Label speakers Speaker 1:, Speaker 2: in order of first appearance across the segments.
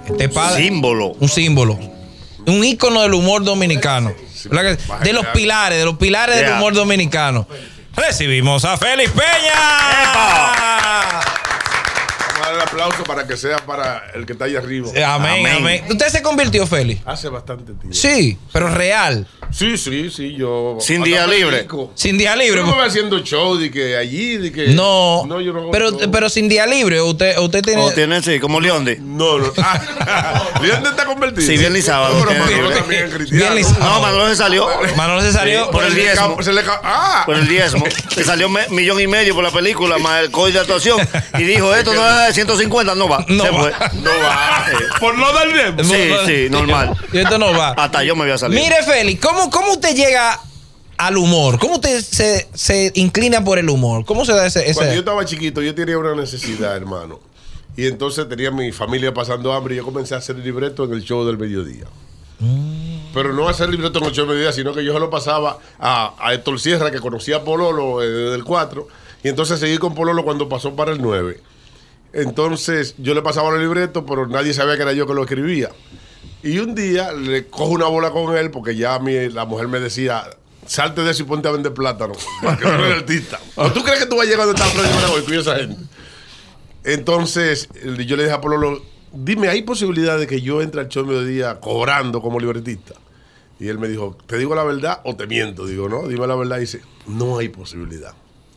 Speaker 1: Este padre,
Speaker 2: símbolo.
Speaker 1: Un símbolo. Un ícono del humor dominicano. De los pilares del humor dominicano. Recibimos a Félix Peña.
Speaker 3: Vamos a dar el aplauso para que sea para el que está ahí arriba.
Speaker 1: Amén. ¿Usted se convirtió, Félix?
Speaker 3: Hace bastante tiempo.
Speaker 1: Sí, pero real.
Speaker 3: Sí, yo.
Speaker 2: Sin día libre.
Speaker 1: Sin día libre.
Speaker 3: Yo no me voy haciendo show de que allí, de que.
Speaker 1: No,
Speaker 3: yo no hago
Speaker 1: pero sin día libre. Usted tiene.
Speaker 2: ¿O tiene, sí, como Leonde?
Speaker 3: No. Leonde está convertido.
Speaker 2: Sí, viernes y sábado.
Speaker 3: Pero Manolo también es cristiano.
Speaker 1: Viernes y sábado.
Speaker 2: No, Manolo se salió.
Speaker 1: Manolo se salió
Speaker 2: por el diezmo. Por el diezmo. Le salió $1,5 millones por la película, más el código de actuación. Y dijo, esto no es de 150, no va.
Speaker 1: No
Speaker 2: se
Speaker 1: va.
Speaker 2: fue.
Speaker 3: No va. Por no dar tiempo.
Speaker 2: Sí, normal.
Speaker 1: Y esto no va.
Speaker 2: Hasta yo me voy a salir.
Speaker 1: Mire, Félix, ¿cómo usted llega al humor? ¿Cómo usted se inclina por el humor? ¿Cómo se da ese?
Speaker 3: Cuando yo estaba chiquito, yo tenía una necesidad, hermano. Y entonces tenía mi familia pasando hambre y yo comencé a hacer libreto en el show del mediodía. Pero no hacer libreto en el show del mediodía, sino que yo se lo pasaba a Héctor Sierra, que conocía a Pololo desde el 4. Y entonces seguí con Pololo cuando pasó para el 9. Entonces yo le pasaba los libretos, pero nadie sabía que era yo que lo escribía. Y un día le cojo una bola con él, porque ya la mujer me decía, salte de eso y ponte a vender plátano, para que no eres artista. ¿O tú crees que tú vas a llegar donde está Freddy con esa gente? Entonces yo le dije a Pololo, dime, ¿hay posibilidad de que yo entre al show mediodía cobrando como libretista? Y él me dijo, ¿te digo la verdad o te miento? Digo, no, dime la verdad. Y dice, no hay posibilidad.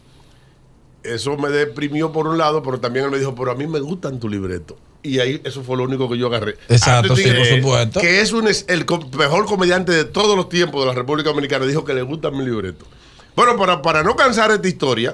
Speaker 3: Eso me deprimió por un lado, pero también él me dijo, pero a mí me gustan tu libreto. Y ahí eso fue lo único que yo agarré.
Speaker 1: Exacto, sí, por supuesto.
Speaker 3: Que es el mejor comediante de todos los tiempos de la República Dominicana. Dijo que le gusta mi libreto. Bueno, para no cansar esta historia,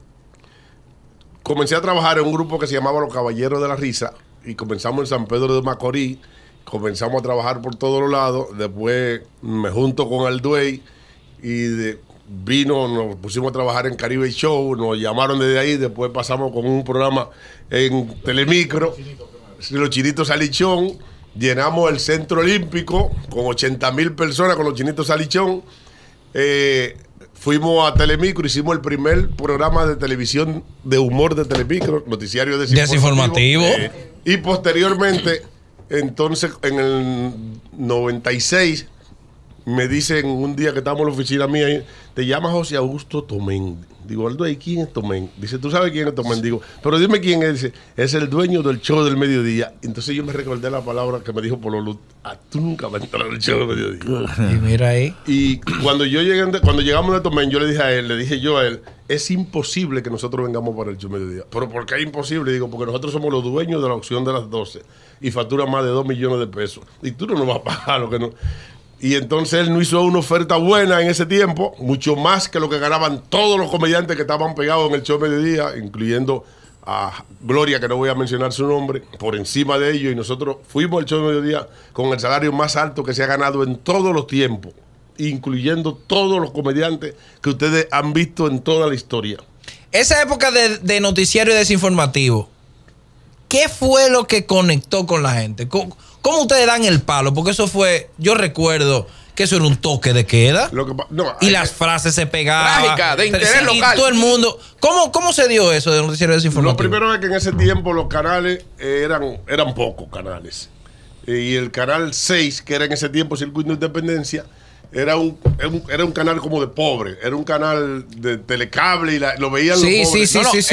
Speaker 3: comencé a trabajar en un grupo que se llamaba Los Caballeros de la Risa. Y comenzamos en San Pedro de Macorís. Comenzamos a trabajar por todos los lados. Después me junto con Alduey y nos pusimos a trabajar en Caribe Show, nos llamaron desde ahí, después pasamos con un programa en Telemicro, Los Chinitos Salichón, llenamos el Centro Olímpico con 80,000 personas con Los Chinitos Salichón, fuimos a Telemicro, hicimos el primer programa de televisión de humor de Telemicro, noticiario desinformativo. Y posteriormente, entonces en el 96, me dicen un día que estábamos en la oficina mía, te llamas José Augusto Tomén. Digo, Aldo, ¿y quién es Tomén? Dice, ¿tú sabes quién es Tomén? Digo, pero dime quién es. Dice, es el dueño del show del mediodía. Entonces yo me recordé la palabra que me dijo Pololo, tú nunca vas a entrar al show del mediodía.
Speaker 1: Y mira ahí.
Speaker 3: Y cuando llegamos de Tomén, yo le dije yo a él, es imposible que nosotros vengamos para el show del mediodía. ¿Pero por qué es imposible? Digo, porque nosotros somos los dueños de la opción de las 12 y factura más de 2 millones de pesos. Y tú no nos vas a pagar lo que no... Y entonces él no hizo una oferta buena en ese tiempo, mucho más que lo que ganaban todos los comediantes que estaban pegados en el show mediodía, incluyendo a Gloria, que no voy a mencionar su nombre, por encima de ellos. Y nosotros fuimos al show mediodía con el salario más alto que se ha ganado en todos los tiempos, incluyendo todos los comediantes que ustedes han visto en toda la historia.
Speaker 1: Esa época de noticiario desinformativo, ¿qué fue lo que conectó con la gente? ¿Cómo ustedes dan el palo? Porque eso fue, yo recuerdo que eso era un toque de queda. Y las frases se pegaban.
Speaker 4: Trágica, de interés local.
Speaker 1: Y todo el mundo. ¿Cómo se dio eso de noticiario desinformativo?
Speaker 3: Lo primero es que en ese tiempo los canales eran pocos canales. Y el canal 6, que era en ese tiempo Circuito de Independencia, era un canal como de pobre. Era un canal de telecable y lo veían los pobres.
Speaker 1: Sí.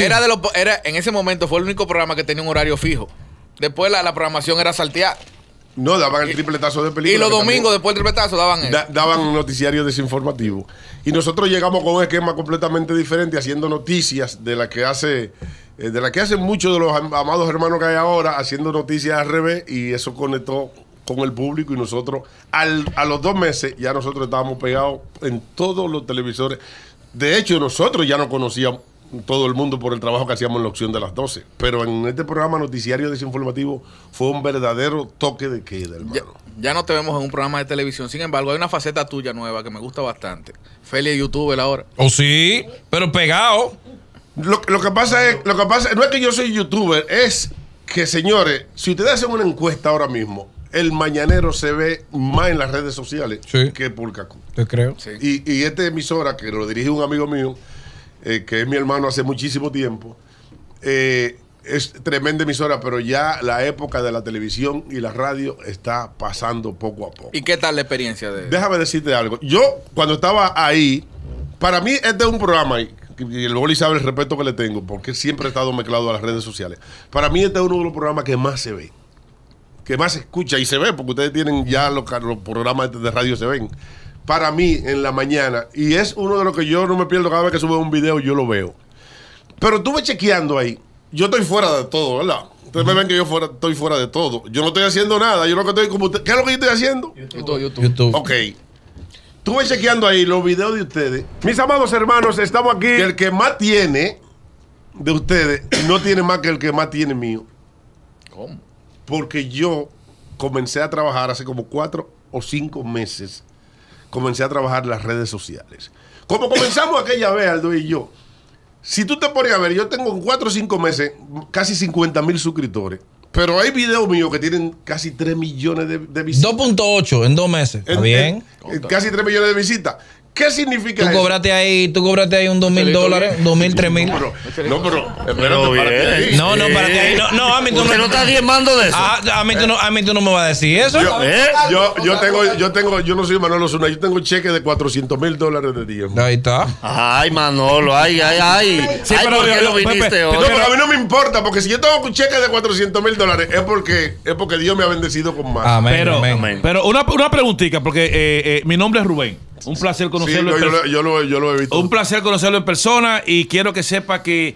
Speaker 4: En ese momento fue el único programa que tenía un horario fijo. Después la programación era salteada.
Speaker 3: No, daban el tripletazo de películas.
Speaker 4: Y los domingos después del tripletazo daban eso.
Speaker 3: Daban noticiario desinformativo. Y nosotros llegamos con un esquema completamente diferente, haciendo noticias de la que hacen muchos de los amados hermanos que hay ahora, haciendo noticias al revés, y eso conectó con el público. Y nosotros, a los 2 meses, ya nosotros estábamos pegados en todos los televisores. De hecho, nosotros ya no conocíamos todo el mundo por el trabajo que hacíamos en la opción de las 12. Pero en este programa noticiario desinformativo fue un verdadero toque de queda, hermano.
Speaker 4: Ya no te vemos en un programa de televisión. Sin embargo, hay una faceta tuya nueva que me gusta bastante. Feli es youtuber ahora.
Speaker 1: Oh, sí, pero pegado.
Speaker 3: Lo que pasa es, no es que yo soy youtuber, es que, señores, si ustedes hacen una encuesta ahora mismo, el Mañanero se ve más en las redes sociales que por Cacú.
Speaker 1: Te creo.
Speaker 4: Sí.
Speaker 3: Y esta emisora, que lo dirige un amigo mío, que es mi hermano hace muchísimo tiempo, es tremenda emisora, pero ya la época de la televisión y la radio está pasando poco a poco.
Speaker 4: ¿Y qué tal la experiencia de...?
Speaker 3: Déjame decirte algo. Yo, cuando estaba ahí, para mí este es un programa, y el Boli sabe el respeto que le tengo, porque siempre he estado mezclado a las redes sociales. Para mí este es uno de los programas que más se ve, que más se escucha y se ve, porque ustedes tienen ya los programas de radio se ven. Para mí, en la mañana, y es uno de los que yo no me pierdo cada vez que sube un video, yo lo veo. Pero estuve chequeando ahí. Yo estoy fuera de todo, ¿verdad? Ustedes me ven que yo estoy fuera de todo. Yo no estoy haciendo nada. Yo lo que estoy como usted. ¿Qué es lo que yo estoy haciendo?
Speaker 4: YouTube.
Speaker 3: Ok. Estuve chequeando ahí los videos de ustedes. Mis amados hermanos, estamos aquí. Que el que más tiene de ustedes no tiene más que el que más tiene mío.
Speaker 4: ¿Cómo?
Speaker 3: Porque yo comencé a trabajar hace como 4 o 5 meses. Comencé a trabajar en las redes sociales. Como comenzamos aquella vez, Aldo y yo. Si tú te pones a ver, yo tengo en 4 o 5 meses casi 50,000 suscriptores. Pero hay videos míos que tienen casi 3 millones de visitas.
Speaker 1: 2.8 en 2 meses. ¿Está bien?
Speaker 3: Casi 3 millones de visitas. ¿Qué significa
Speaker 1: Tú cobraste ahí $2,000, $2,000, $2,000, $3,000.
Speaker 3: No, pero espérate, párate ahí.
Speaker 1: No, párate ahí. No, a mí tú
Speaker 2: ¿Usted no está diezmando de eso?
Speaker 1: A mí tú no me vas a decir eso.
Speaker 3: Yo no soy Manolo Zuna, yo tengo cheque de $400,000 de diezmo.
Speaker 1: Ahí está.
Speaker 2: Ay, Manolo, ay.
Speaker 5: Sí,
Speaker 2: Ay,
Speaker 5: pero
Speaker 2: ¿por qué
Speaker 5: yo-
Speaker 2: no viniste hoy?
Speaker 3: No, pero a mí no me importa, porque si yo tengo un cheque de $400,000 es porque Dios me ha bendecido con más.
Speaker 1: Amén,
Speaker 5: Pero,
Speaker 1: amén.
Speaker 5: pero una preguntita, porque mi nombre es Rubén. Un placer
Speaker 3: Sí,
Speaker 5: conocerlo.
Speaker 3: no,
Speaker 5: en persona.
Speaker 3: yo lo he visto.
Speaker 5: Un placer conocerlo en persona y quiero que sepa que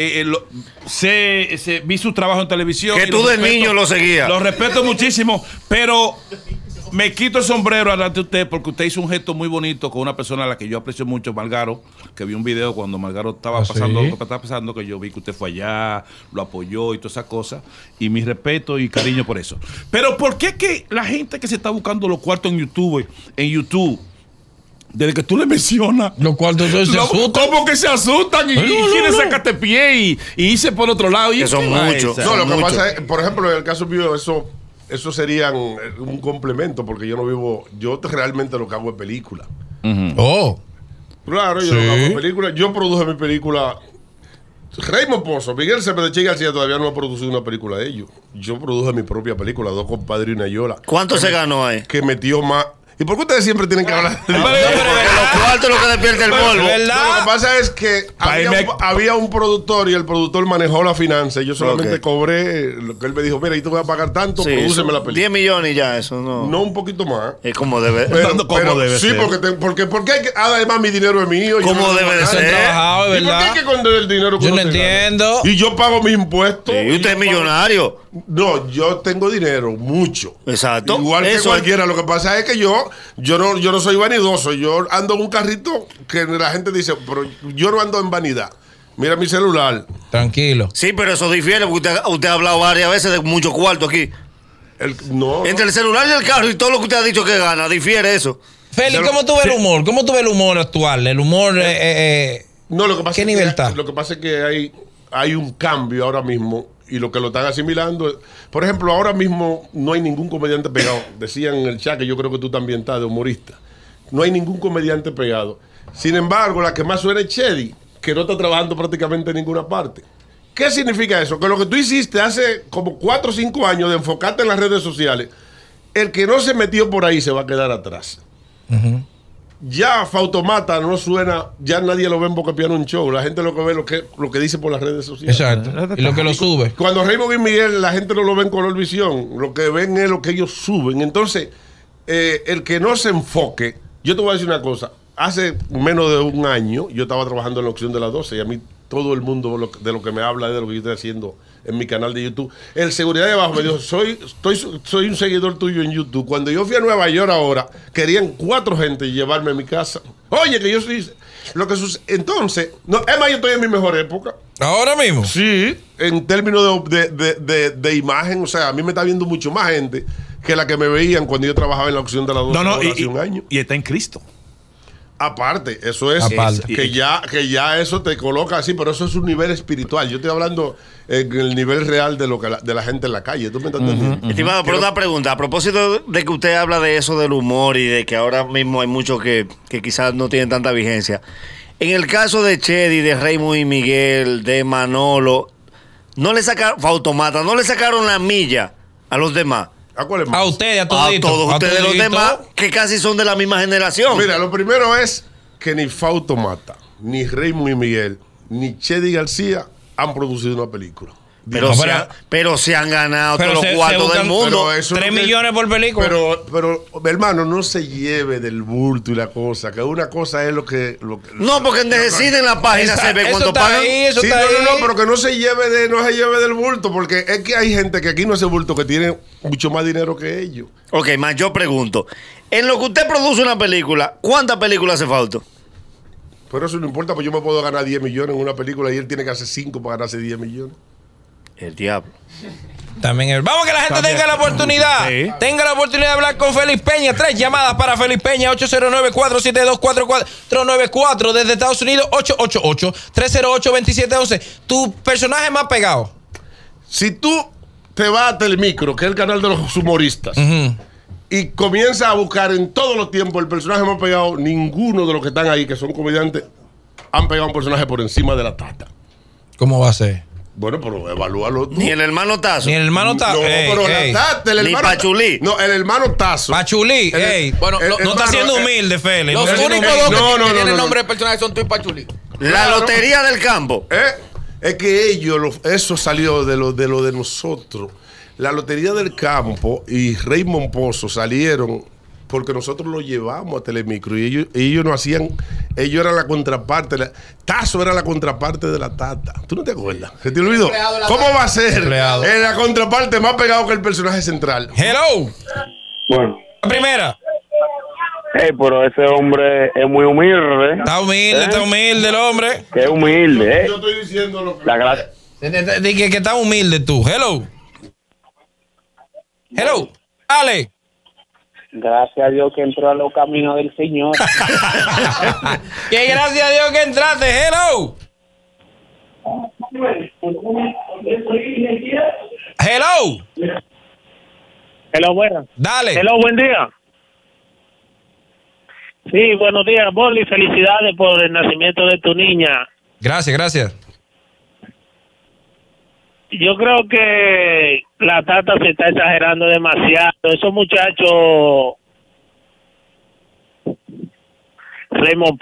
Speaker 5: vi su trabajo en televisión.
Speaker 2: Que
Speaker 5: y
Speaker 2: tú
Speaker 5: lo
Speaker 2: de
Speaker 5: respeto.
Speaker 2: niño lo seguías.
Speaker 5: Lo respeto muchísimo, pero me quito el sombrero delante de usted porque usted hizo un gesto muy bonito con una persona a la que yo aprecio mucho, Margaro, que vi un video cuando Margaro estaba pasando
Speaker 1: ¿sí?
Speaker 5: lo que estaba pasando, que yo vi que usted fue allá, lo apoyó y todas esas cosas, y mi respeto y cariño por eso. Pero ¿por qué que la gente que se está buscando los cuartos en YouTube, desde que tú le mencionas,
Speaker 1: Los cuartos se asustan.
Speaker 5: ¿cómo que se asustan? Y quieren sacarte pie y irse por otro lado. Y
Speaker 2: Que son muchos.
Speaker 3: No, lo que
Speaker 2: mucho.
Speaker 3: pasa es, por ejemplo, en el caso mío, eso sería un complemento, porque yo no vivo, yo realmente lo que hago es película.
Speaker 1: Oh.
Speaker 3: Claro, yo
Speaker 1: Sí.
Speaker 3: lo que hago es película. Yo produje mi película. Raymond Pozo, Miguel Cepeda de Che García todavía no ha producido una película de ellos. Yo produje mi propia película, Dos Compadres y una Yola.
Speaker 2: ¿Cuánto se ganó ahí?
Speaker 3: Que metió más. ¿Y por qué ustedes siempre tienen que hablar?
Speaker 2: Porque los cuartos es lo que despierta el polvo.
Speaker 3: Lo
Speaker 1: ¿Verdad?
Speaker 3: que pasa es que había un productor y el productor manejó la finanza. Y yo solamente
Speaker 2: Ok.
Speaker 3: cobré lo que él me dijo: mira, y tú vas a pagar tanto,
Speaker 2: Sí,
Speaker 3: prodúceme la
Speaker 2: 10
Speaker 3: película.
Speaker 2: millones y ya, eso no.
Speaker 3: No, un poquito más.
Speaker 2: Es como debe.
Speaker 5: ¿Cómo debe
Speaker 3: sí,
Speaker 5: ser?
Speaker 3: porque hay que, además mi dinero es mío. yo
Speaker 2: ¿Cómo
Speaker 3: no
Speaker 2: debe de
Speaker 3: pago
Speaker 1: Eso
Speaker 3: nada.
Speaker 1: es
Speaker 2: ser?
Speaker 1: trabajado,
Speaker 3: ¿Y
Speaker 1: es
Speaker 3: por qué hay
Speaker 1: verdad.
Speaker 3: que esconder el dinero que
Speaker 1: Yo no
Speaker 3: uno se gana?
Speaker 1: entiendo.
Speaker 3: Y yo pago mis impuestos.
Speaker 2: Sí, usted es millonario.
Speaker 3: No, yo tengo dinero, mucho.
Speaker 2: Exacto.
Speaker 3: Igual que
Speaker 2: Eso
Speaker 3: cualquiera. Lo que pasa es que yo no soy vanidoso. Yo ando en un carrito que la gente dice, pero yo no ando en vanidad. Mira mi celular.
Speaker 1: Tranquilo.
Speaker 2: Sí, pero eso difiere porque usted ha hablado varias veces de mucho cuarto aquí.
Speaker 3: No.
Speaker 2: Entre el celular y el carro y todo lo que usted ha dicho que gana, difiere eso.
Speaker 1: Félix, ¿cómo tú ves el humor? ¿Cómo tú ves el humor actual? El humor.
Speaker 3: No, lo que pasa
Speaker 1: ¿Qué
Speaker 3: es
Speaker 1: nivel
Speaker 3: que,
Speaker 1: está?
Speaker 3: Lo que pasa es que hay un cambio ahora mismo y lo que lo están asimilando. Por ejemplo, ahora mismo no hay ningún comediante pegado. Decían en el chat que yo creo que tú también estás de humorista. No hay ningún comediante pegado. Sin embargo, la que más suena es Chedi, que no está trabajando prácticamente en ninguna parte. ¿Qué significa eso? Que lo que tú hiciste hace como 4 o 5 años de enfocarte en las redes sociales, el que no se metió por ahí se va a quedar atrás. Ya Fautomata no suena, ya nadie lo ve en Boca Piano en show. La gente lo que ve lo que dice por las redes sociales.
Speaker 1: Exacto. Y lo que lo sube.
Speaker 3: Cuando Raymond y Miguel, la gente no lo ve en Color Visión. Lo que ven es lo que ellos suben. Entonces, el que no se enfoque, yo te voy a decir una cosa. Hace menos de un año yo estaba trabajando en la opción de las 12 y a mí todo el mundo de lo que me habla es de lo que yo estoy haciendo en mi canal de YouTube. El seguridad de abajo me dijo, soy un seguidor tuyo en YouTube. Cuando yo fui a Nueva York ahora, querían 4 gente llevarme a mi casa. Oye, que yo soy... Lo que sucede... Entonces, no, es más, yo estoy en mi mejor época.
Speaker 1: Ahora mismo.
Speaker 3: Sí, en términos de imagen, o sea, a mí me está viendo mucho más gente que la que me veían cuando yo trabajaba en la opción de las 12 hace un año.
Speaker 5: Y está en Cristo.
Speaker 3: Aparte, eso es
Speaker 1: Aparte.
Speaker 3: que ya eso te coloca así, pero eso es un nivel espiritual. Yo estoy hablando en el nivel real de lo que de la gente en la calle. ¿Tú me estás entendiendo?
Speaker 2: Estimado, pero una pregunta. A propósito de que usted habla de eso del humor y de que ahora mismo hay muchos que quizás no tienen tanta vigencia. En el caso de Chedi, de Raymond y Miguel, de Manolo, no le sacaron, Fautomata, no le sacaron la milla a los demás.
Speaker 3: ¿A cuál es más?
Speaker 1: A ustedes, a
Speaker 2: A
Speaker 1: toditos.
Speaker 2: todos ustedes los demás que casi son de la misma generación.
Speaker 3: Mira, lo primero es que ni Fautomata, ni Raymond y Miguel, ni Chedi García han producido una película.
Speaker 2: Pero,
Speaker 1: No,
Speaker 2: pero se han ganado
Speaker 1: pero
Speaker 2: todos los cuartos del
Speaker 1: buscan-
Speaker 2: mundo.
Speaker 3: Pero eso
Speaker 1: 3
Speaker 3: no es-
Speaker 1: millones por película.
Speaker 3: Pero, hermano, no se lleve del bulto y la cosa. Que una cosa es lo que.
Speaker 2: No, porque en Decide en la página se ve
Speaker 1: Eso
Speaker 2: cuánto
Speaker 1: está
Speaker 2: pagan.
Speaker 1: ahí, eso
Speaker 3: Sí,
Speaker 1: está
Speaker 3: no,
Speaker 1: ahí.
Speaker 3: pero que no se lleve del bulto, porque es que hay gente que aquí no hace bulto que tiene mucho más dinero que ellos.
Speaker 2: Ok, más yo pregunto. En lo que usted produce una película, ¿cuántas películas hace falta?
Speaker 3: Pero eso no importa, pues yo me puedo ganar 10 millones en una película y él tiene que hacer 5 para ganarse 10 millones.
Speaker 2: El diablo.
Speaker 1: También vamos que la gente
Speaker 5: También.
Speaker 1: tenga la oportunidad.
Speaker 5: Sí.
Speaker 1: Tenga la oportunidad de hablar con Félix Peña. 3 llamadas para Félix Peña. 809-472-4494. Desde Estados Unidos, 888-308-2711. Tu personaje más pegado.
Speaker 3: Si tú te vas a Telemicro, que es el canal de los humoristas, y comienzas a buscar en todos los tiempos el personaje más pegado, ninguno de los que están ahí, que son comediantes, han pegado un personaje por encima de la Tata.
Speaker 1: ¿Cómo va a ser?
Speaker 3: Bueno, pero evalúalo tú.
Speaker 2: Ni el hermano Tazo.
Speaker 1: Ni el hermano
Speaker 3: No,
Speaker 1: Tazo.
Speaker 3: pero la Tata, el
Speaker 2: Ni
Speaker 3: hermano.
Speaker 2: Pachulí.
Speaker 3: No, el hermano Tazo.
Speaker 1: Pachulí.
Speaker 3: El-
Speaker 1: Ey.
Speaker 4: Bueno,
Speaker 3: el-
Speaker 4: no
Speaker 1: No está
Speaker 3: hermano,
Speaker 1: siendo humilde, Félix.
Speaker 4: Los
Speaker 1: No está siendo
Speaker 4: únicos
Speaker 1: humilde.
Speaker 4: dos
Speaker 3: No,
Speaker 4: que
Speaker 3: no,
Speaker 4: tienen
Speaker 3: no, no.
Speaker 4: nombre de personajes son tú y Pachulí.
Speaker 2: La
Speaker 3: Claro.
Speaker 2: lotería del campo.
Speaker 3: Es que eso salió de lo de nosotros. La Lotería del Campo y Raymond Pozo salieron porque nosotros lo llevamos a Telemicro y ellos no hacían, ellos eran la contraparte. Tazo era la contraparte de la Tata. ¿Tú no te acuerdas? ¿Se te olvidó?
Speaker 4: Empleado de la
Speaker 3: ¿Cómo
Speaker 4: Tata.
Speaker 3: va a ser?
Speaker 1: Empleado.
Speaker 3: Es la contraparte más pegado que el personaje central.
Speaker 1: Hello.
Speaker 6: Bueno,
Speaker 1: La primera.
Speaker 6: pero ese hombre es muy humilde,
Speaker 1: Está humilde el hombre.
Speaker 6: que es humilde,
Speaker 3: Yo estoy diciendo lo que.
Speaker 6: La gracia.
Speaker 1: Dije que está humilde tú. Hello. Hello. Dale.
Speaker 6: Gracias a Dios que entró a los caminos del Señor.
Speaker 1: Que gracias a Dios que entraste. Hello. Hello.
Speaker 6: Hello, buenas.
Speaker 1: Dale.
Speaker 6: Hello, buen día. Sí, buenos días, Bolly. Felicidades por el nacimiento de tu niña.
Speaker 1: Gracias, gracias.
Speaker 6: Yo creo que la Tata se está exagerando demasiado. Esos muchachos, Raymond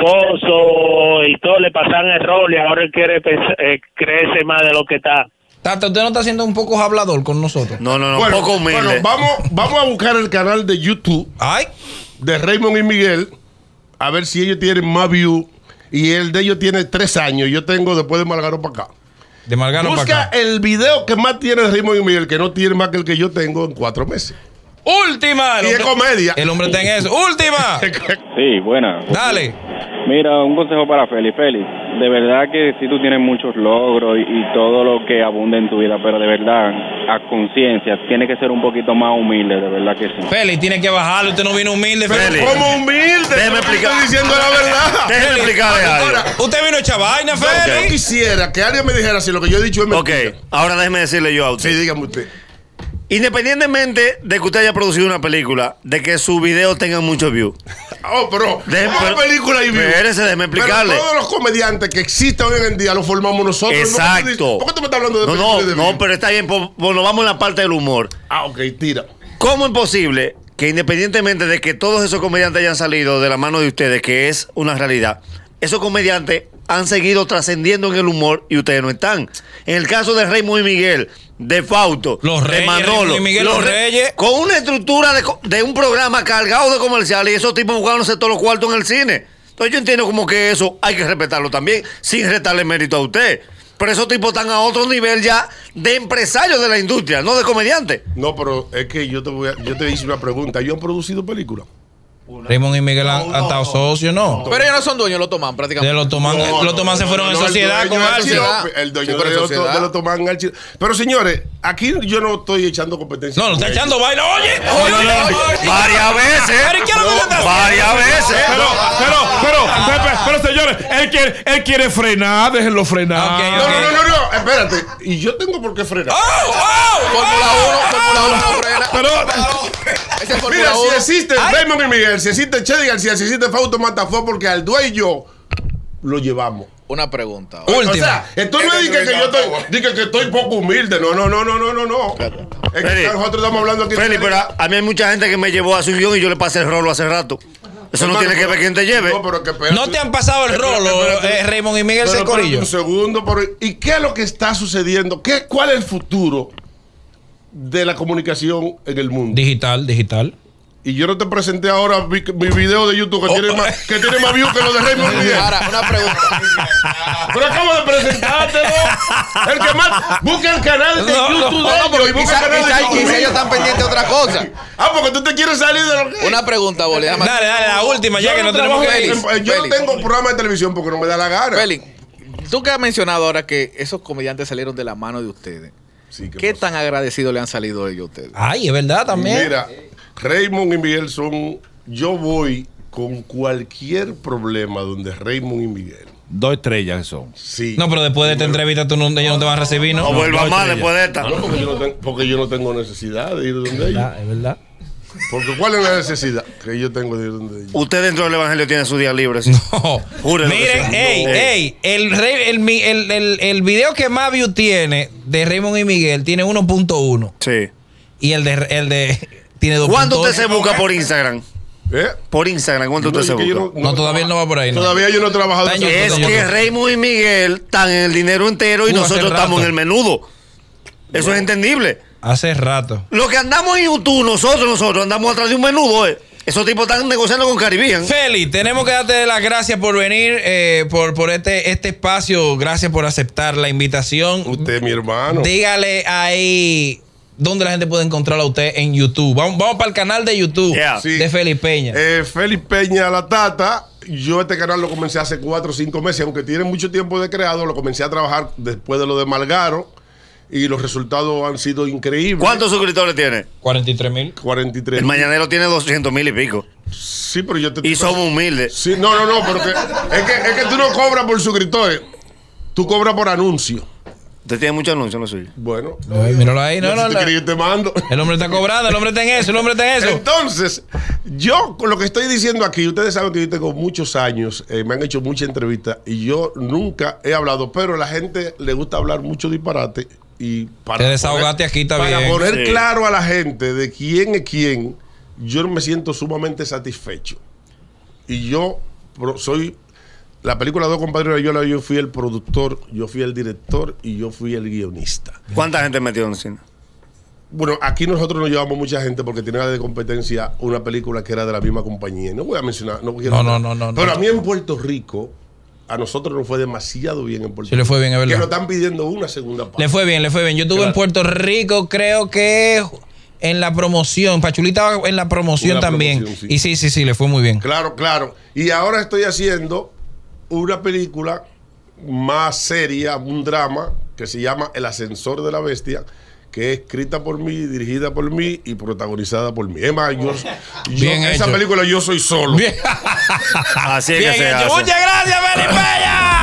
Speaker 6: Pozo y todo, le pasan el rol y ahora él quiere creerse más de lo que está.
Speaker 1: Tata, usted no está siendo un poco hablador con nosotros.
Speaker 2: No,
Speaker 3: Bueno,
Speaker 2: poco humilde.
Speaker 3: bueno, vamos a buscar el canal de YouTube
Speaker 1: Ay.
Speaker 3: de Raymond y Miguel, a ver si ellos tienen más views. Y el de ellos tiene 3 años. Yo tengo después de Margaro para acá.
Speaker 1: De Margano para
Speaker 3: Busca
Speaker 1: acá.
Speaker 3: el video que más tiene Raymond y Miguel, que no tiene más que el que yo tengo en 4 meses.
Speaker 1: Última. El
Speaker 3: Y es
Speaker 1: hombre-
Speaker 3: comedia.
Speaker 1: El hombre está en eso. Última.
Speaker 7: Sí, buena.
Speaker 1: Dale.
Speaker 7: Mira, un consejo para Félix. Félix, de verdad que sí tú tienes muchos logros y todo lo que abunda en tu vida, pero de verdad, a conciencia, tienes que ser un poquito más humilde, de verdad que sí.
Speaker 1: Félix, tiene que bajarlo. Usted no vino humilde.
Speaker 2: Félix.
Speaker 3: ¿Cómo humilde?
Speaker 2: Déjeme
Speaker 3: Yo
Speaker 2: explicar.
Speaker 3: Estoy diciendo la verdad.
Speaker 2: Déjeme explicarle algo.
Speaker 3: Ahora,
Speaker 1: Usted vino hecha vaina,
Speaker 3: yo
Speaker 1: Félix.
Speaker 3: quisiera que alguien me dijera si lo que yo he dicho es
Speaker 2: Ok,
Speaker 3: mentira.
Speaker 2: ahora déjeme decirle yo a usted.
Speaker 3: Sí, dígame usted.
Speaker 2: Independientemente de que usted haya producido una película, de que su video tenga muchos views.
Speaker 3: Oh, pero
Speaker 2: Déjeme-
Speaker 3: ¿cuál película y view?
Speaker 2: Espérese, déjeme explicarle.
Speaker 3: Pero todos los comediantes que existen hoy en día los formamos nosotros.
Speaker 2: Exacto.
Speaker 3: ¿Por qué tú me estás hablando de
Speaker 2: No,
Speaker 3: películas y de
Speaker 2: no,
Speaker 3: view?
Speaker 2: pero está bien, nos vamos en la parte del humor.
Speaker 3: Ah, ok, tira.
Speaker 2: ¿Cómo es posible que independientemente de que todos esos comediantes hayan salido de la mano de ustedes, que es una realidad, esos comediantes han seguido trascendiendo en el humor y ustedes no están? En el caso de Raymond y Miguel, de Fausto,
Speaker 1: Los
Speaker 2: de
Speaker 1: Reyes,
Speaker 2: Manolo,
Speaker 1: Raymond y Miguel, los Reyes.
Speaker 2: con una estructura de un programa cargado de comerciales y esos tipos buscándose todos los cuartos en el cine. Entonces yo entiendo como que eso hay que respetarlo también, sin restarle mérito a usted. Pero esos tipos están a otro nivel ya de empresarios de la industria, no de comediantes.
Speaker 3: No, pero es que yo te hice una pregunta. ¿Ellos han producido películas?
Speaker 1: Raymond y Miguel han estado socios, ¿no?
Speaker 4: Pero ellos no son dueños, lo toman
Speaker 1: De
Speaker 4: prácticamente.
Speaker 1: los Tomán se fueron en sociedad con Archie.
Speaker 3: El dueño
Speaker 4: Sí, pero en
Speaker 3: de
Speaker 4: sociedad.
Speaker 3: lo toman Archie. Pero señores, aquí yo no estoy echando competencia.
Speaker 1: No, no está
Speaker 3: con
Speaker 1: echando baile. Oye,
Speaker 2: No, varias veces.
Speaker 1: Pero ¿qué es lo que usted está
Speaker 2: Varias veces.
Speaker 5: Pero señores, él quiere frenar, déjenlo frenar.
Speaker 1: Ok,
Speaker 3: No, espérate. Y yo tengo por qué frenar.
Speaker 4: Fórmula 1 no frena.
Speaker 5: Pero,
Speaker 4: Ese es
Speaker 3: Mira,
Speaker 4: Fórmula
Speaker 3: si
Speaker 4: 1.
Speaker 3: existe Raymond y Miguel, si existe Chedi García, si existe Fausto Mata, fue porque al y yo lo llevamos.
Speaker 4: Una pregunta.
Speaker 1: Última.
Speaker 3: O sea, tú no dices que estoy poco humilde. No. Es que nosotros estamos hablando aquí.
Speaker 2: Feli, pero a mí hay mucha gente que me llevó a su guión y yo le pasé el rolo hace rato. Eso no tiene que ver quién te lleve.
Speaker 3: No, pero que espérate.
Speaker 1: No te han pasado el rolo, Raymond y Miguel
Speaker 3: Pero
Speaker 1: Corillo.
Speaker 3: un segundo. ¿Y qué es lo que está sucediendo? ¿Cuál es el futuro de la comunicación en el mundo?
Speaker 1: Digital.
Speaker 3: Y yo no te presenté ahora mi video de YouTube que tiene más views que lo de Raymond Miguel.
Speaker 4: Ahora, una pregunta.
Speaker 3: Pero acabo de presentártelo. El que más. Busca el canal de YouTube de ellos y busca el canal de YouTube.
Speaker 4: Quizá ellos están pendientes de otra cosa.
Speaker 3: Porque tú te quieres salir de lo que.
Speaker 4: Una pregunta, Boli.
Speaker 1: Dale, la última, ya que no tenemos que ir.
Speaker 3: Yo no tengo programa de televisión porque no me da la gana.
Speaker 4: Félix, tú que has mencionado ahora que esos comediantes salieron de la mano de ustedes.
Speaker 3: Sí,
Speaker 4: ¿Qué tan agradecidos le han salido ellos a ustedes?
Speaker 1: Ay, es verdad también.
Speaker 3: Mira, Raymond y Miguel son. Yo voy con cualquier problema donde Raymond y Miguel.
Speaker 5: 2 estrellas son.
Speaker 3: Sí.
Speaker 1: No, pero después de esta entrevista ellos no te van a recibir, ¿no?
Speaker 2: O vuelva
Speaker 5: no,
Speaker 2: más
Speaker 5: estrella.
Speaker 2: después de esta.
Speaker 3: No, porque yo no tengo necesidad de ir donde ellos.
Speaker 1: Es verdad.
Speaker 3: Porque ¿cuál es la necesidad que yo tengo de ir donde ellos?
Speaker 2: Usted dentro del evangelio tiene su día libre. ¿Sí?
Speaker 1: No.
Speaker 2: Júrelo que
Speaker 1: Miren,
Speaker 2: sí.
Speaker 1: el video que más view tiene de Raymond y Miguel tiene 1.1
Speaker 2: Sí.
Speaker 1: y el de tiene 2.8.
Speaker 2: ¿Cuánto usted se busca por Instagram? Por Instagram, ¿cuánto usted se
Speaker 3: es que yo
Speaker 2: busca?
Speaker 1: No, todavía él no va por ahí, ¿no?
Speaker 3: Todavía yo no he trabajado.
Speaker 1: Está en
Speaker 3: de
Speaker 1: YouTube.
Speaker 3: eso.
Speaker 2: Es que Raymond y Miguel están en el dinero entero y
Speaker 1: Hace
Speaker 2: nosotros estamos
Speaker 1: rato.
Speaker 2: en el menudo. Eso es entendible.
Speaker 1: Hace rato.
Speaker 2: Lo que andamos en YouTube, nosotros andamos atrás de un menudo, Esos tipos están negociando con Caribbean.
Speaker 1: Feli, tenemos que darte las gracias por venir, por este espacio. Gracias por aceptar la invitación.
Speaker 3: Usted, mi hermano.
Speaker 1: Dígale ahí dónde la gente puede encontrarlo a usted en YouTube. Vamos para el canal de YouTube
Speaker 2: Yeah.
Speaker 3: Sí.
Speaker 1: de Feli Peña.
Speaker 3: Félix Peña La Tata. Yo este canal lo comencé hace 4 o 5 meses, aunque tiene mucho tiempo de creado, lo comencé a trabajar después de lo de Malgaro y los resultados han sido increíbles.
Speaker 2: ¿Cuántos suscriptores tiene?
Speaker 1: 43,000.
Speaker 3: 43.
Speaker 2: El Mañanero tiene 200,000 y pico.
Speaker 3: Sí, pero yo te
Speaker 2: Y somos humildes.
Speaker 3: Sí, no, pero es que tú no cobras por suscriptores, tú cobras por anuncio.
Speaker 2: Usted tiene muchos anuncios en lo suyo.
Speaker 3: Bueno,
Speaker 1: Ay, míralo ahí. No,
Speaker 3: si te quería, yo te mando.
Speaker 1: El hombre está cobrando, el hombre está en eso, el hombre está en eso.
Speaker 3: Entonces, yo con lo que estoy diciendo aquí, ustedes saben que yo tengo muchos años, me han hecho muchas entrevistas y yo nunca he hablado, pero a la gente le gusta hablar mucho disparate y
Speaker 1: Te desahogaste aquí, está
Speaker 3: para
Speaker 1: bien.
Speaker 3: poner
Speaker 2: Sí.
Speaker 3: claro a la gente de quién es quién, yo me siento sumamente satisfecho. Y yo soy la película Dos Compadres de Yola, yo fui el productor, yo fui el director y yo fui el guionista.
Speaker 2: ¿Cuánta gente metió en el cine?
Speaker 3: Bueno, aquí nosotros nos llevamos mucha gente porque tiene de competencia una película que era de la misma compañía. No voy a mencionar, no quiero.
Speaker 1: No.
Speaker 3: Pero a mí en Puerto Rico, a nosotros nos fue demasiado bien en Puerto
Speaker 1: Sí, le fue bien, es
Speaker 3: Que
Speaker 1: verdad.
Speaker 3: nos están pidiendo una segunda parte.
Speaker 1: Le fue bien. Yo estuve en Puerto Rico, creo que en la promoción. Pachulita en la promoción
Speaker 3: En la
Speaker 1: también.
Speaker 3: promoción, sí.
Speaker 1: Y sí, le fue muy bien.
Speaker 3: Claro. Y ahora estoy haciendo una película más seria, un drama, que se llama El Ascensor de la Bestia, que es escrita por mí, dirigida por mí y protagonizada por mí. Es más,
Speaker 1: Bien
Speaker 3: esa
Speaker 1: hecho.
Speaker 3: película yo soy solo.
Speaker 1: Bien,
Speaker 2: Así es
Speaker 1: bien
Speaker 2: que se
Speaker 1: hecho.
Speaker 2: hace.
Speaker 1: Muchas gracias, Feli Peña.